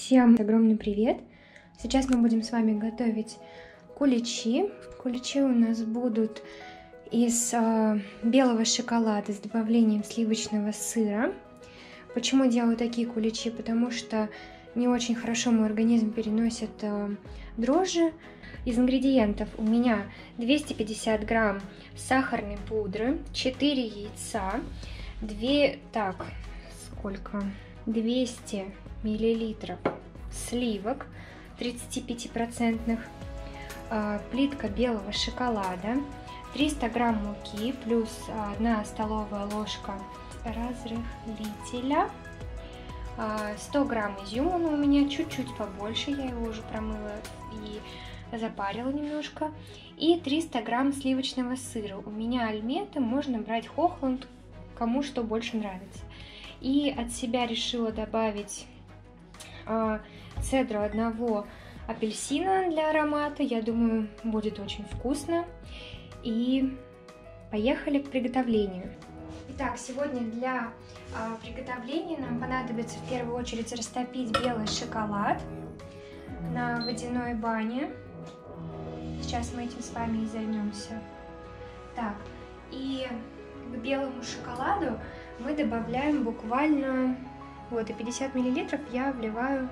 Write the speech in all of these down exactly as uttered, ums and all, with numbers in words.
Всем огромный привет! Сейчас мы будем с вами готовить куличи. Куличи у нас будут из э, белого шоколада с добавлением сливочного сыра. Почему делаю такие куличи? Потому что не очень хорошо мой организм переносит э, дрожжи. Из ингредиентов у меня двести пятьдесят грамм сахарной пудры, четыре яйца, две, так, сколько? двести миллилитров сливок тридцатипятипроцентных, э, плитка белого шоколада, триста грамм муки плюс одна столовая ложка разрыхлителя, э, сто грамм изюма, но у меня чуть-чуть побольше, я его уже промыла и запарила немножко, и триста грамм сливочного сыра. У меня альмета, можно брать Хохланд, кому что больше нравится. И от себя решила добавить э, цедру одного апельсина для аромата. Я думаю, будет очень вкусно. И поехали к приготовлению. Итак, сегодня для э, приготовления нам понадобится в первую очередь растопить белый шоколад на водяной бане. Сейчас мы этим с вами и займемся. Так, и к белому шоколаду мы добавляем буквально, вот, и пятьдесят миллилитров я вливаю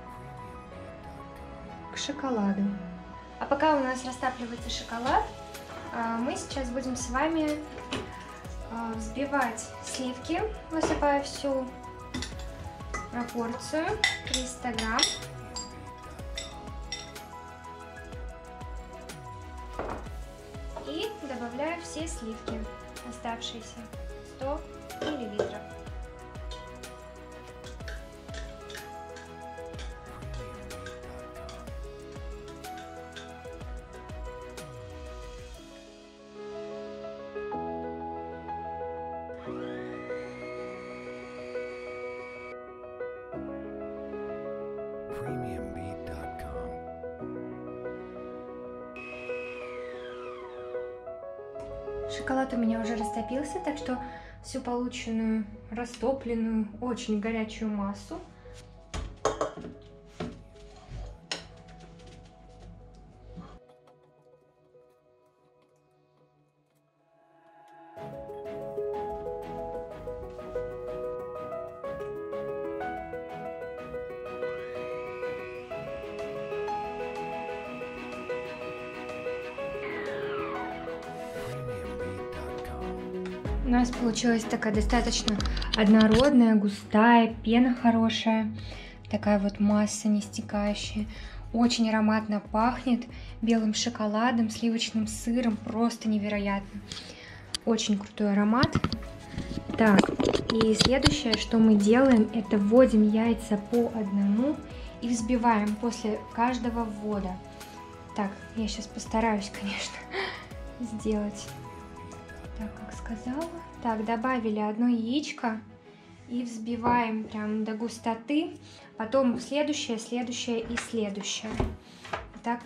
к шоколаду. А пока у нас растапливается шоколад, мы сейчас будем с вами взбивать сливки. Высыпаю всю порцию, триста грамм. И добавляю все сливки, оставшиеся, сто миллилитров. Шоколад у меня уже растопился, так что всю полученную, растопленную, очень горячую массу у нас получилась такая достаточно однородная, густая, пена хорошая, такая вот масса не стекающая. Очень ароматно пахнет белым шоколадом, сливочным сыром, просто невероятно. Очень крутой аромат. Так, и следующее, что мы делаем, это вводим яйца по одному и взбиваем после каждого ввода. Так, я сейчас постараюсь, конечно, сделать так, как сказала. Так, добавили одно яичко и взбиваем прям до густоты. Потом следующее, следующее и следующее. Так.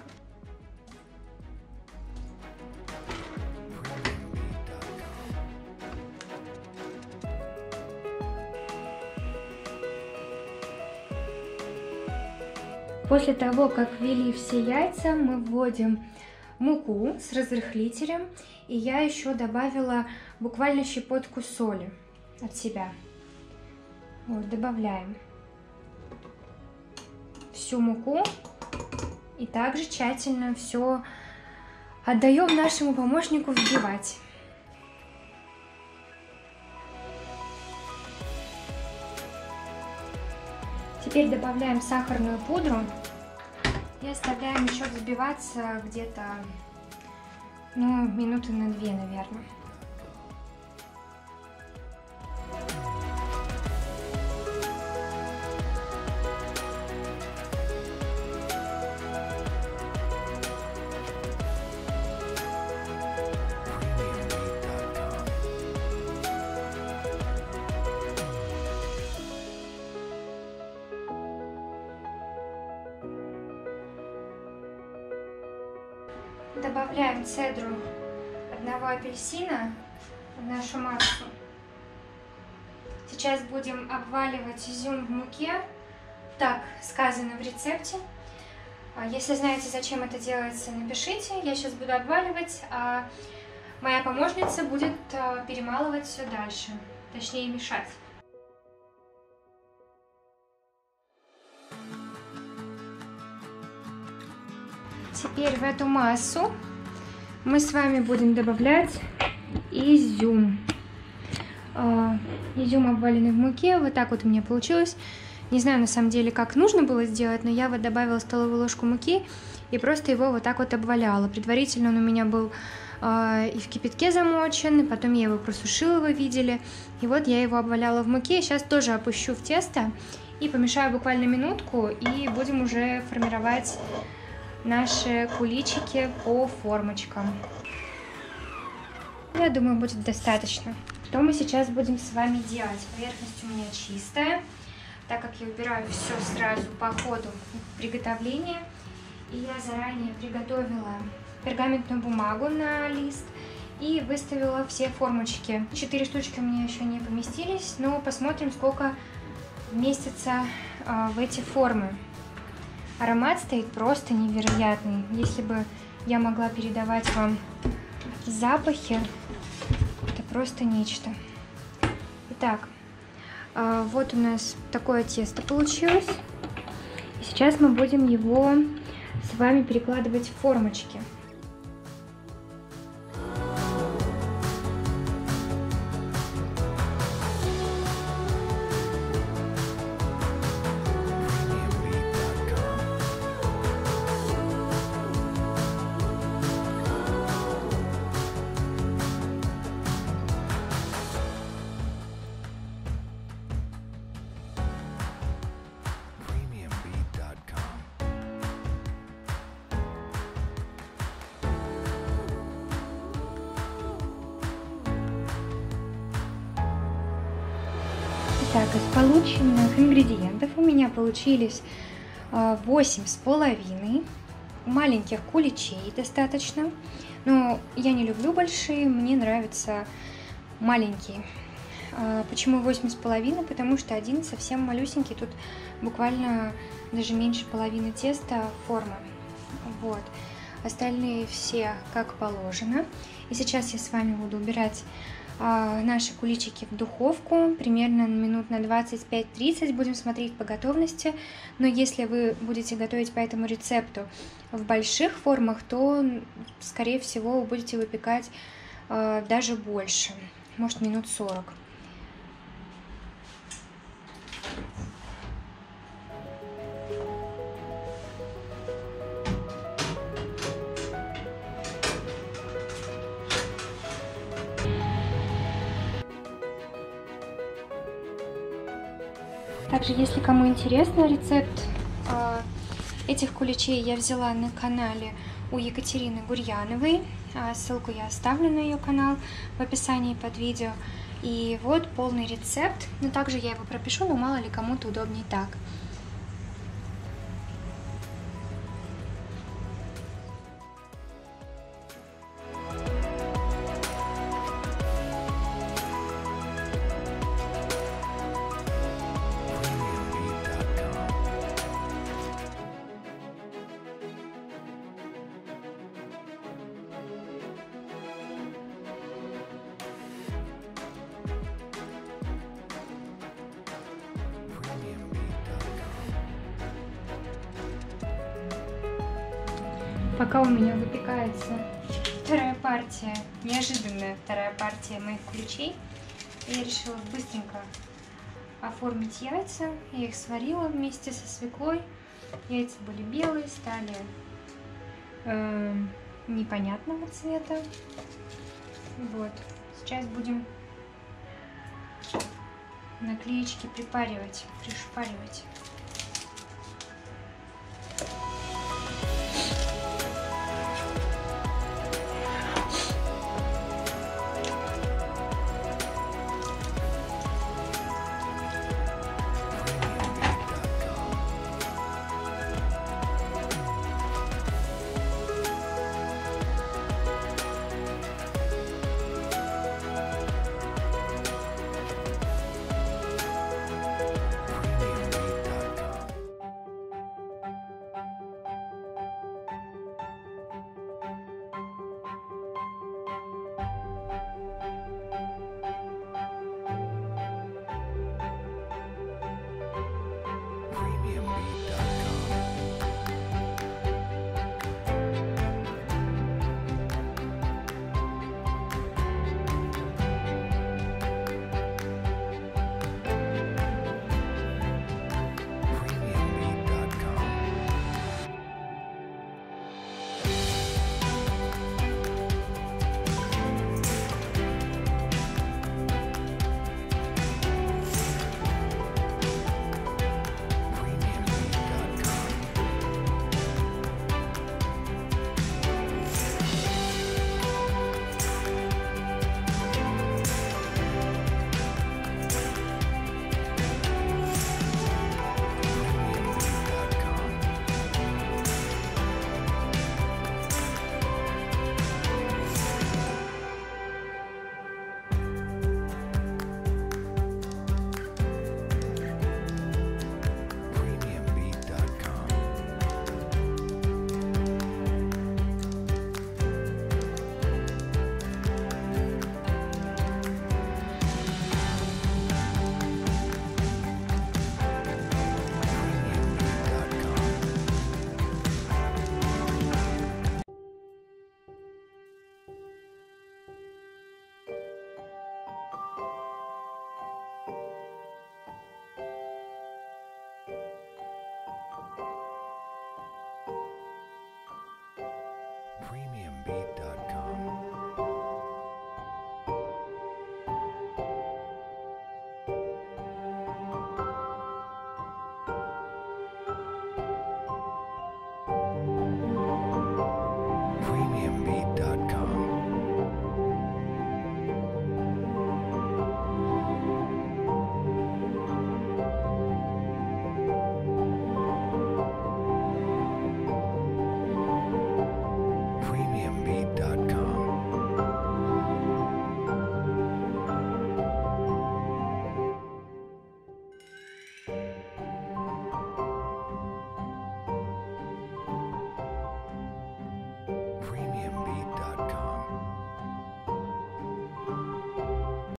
После того, как ввели все яйца, мы вводим муку с разрыхлителем, и я еще добавила буквально щепотку соли от себя. Вот, добавляем всю муку и также тщательно все отдаем нашему помощнику взбивать. Теперь добавляем сахарную пудру и оставляем еще взбиваться где-то, ну, минуты на две, наверное. Добавляем цедру одного апельсина в нашу массу. Сейчас будем обваливать изюм в муке так сказано в рецепте. Если знаете, зачем это делается, напишите. Я сейчас буду обваливать, а моя помощница будет перемалывать все дальше, точнее мешать. Теперь в эту массу мы с вами будем добавлять изюм. Изюм, обваленный в муке. Вот так вот у меня получилось. Не знаю на самом деле, как нужно было сделать, но я вот добавила столовую ложку муки и просто его вот так вот обваляла. Предварительно он у меня был э, и в кипятке замочен, и потом я его просушила, вы видели. И вот я его обваляла в муке. Сейчас тоже опущу в тесто и помешаю буквально минутку, и будем уже формировать наши куличики по формочкам. Я думаю, будет достаточно. Что мы сейчас будем с вами делать? Поверхность у меня чистая, так как я убираю все сразу по ходу приготовления. И я заранее приготовила пергаментную бумагу на лист и выставила все формочки. Четыре штучки у меня еще не поместились, но посмотрим, сколько вместится э, в эти формы. Аромат стоит просто невероятный. Если бы я могла передавать вам запахи, это просто нечто. Итак, вот у нас такое тесто получилось. И сейчас мы будем его с вами перекладывать в формочки. Так, из полученных ингредиентов у меня получились восемь с половиной маленьких куличей достаточно. Но я не люблю большие, мне нравятся маленькие. Почему восемь с половиной? Потому что один совсем малюсенький, тут буквально даже меньше половины теста формы. Вот. Остальные все как положено. И сейчас я с вами буду убирать наши куличики в духовку примерно минут на двадцать пять тридцать. Будем смотреть по готовности. Но если вы будете готовить по этому рецепту в больших формах, то, скорее всего, вы будете выпекать э, даже больше, может, минут сорок. Также, если кому интересно, рецепт э, этих куличей я взяла на канале у Екатерины Гурьяновой. Э, ссылку я оставлю на ее канал в описании под видео. И вот полный рецепт. Но также я его пропишу, но мало ли кому-то удобнее так. Пока у меня выпекается вторая партия, неожиданная вторая партия моих куличей, я решила быстренько оформить яйца. Я их сварила вместе со свеклой. Яйца были белые, стали э, непонятного цвета. Вот. Сейчас будем наклеечки припаривать, пришпаривать.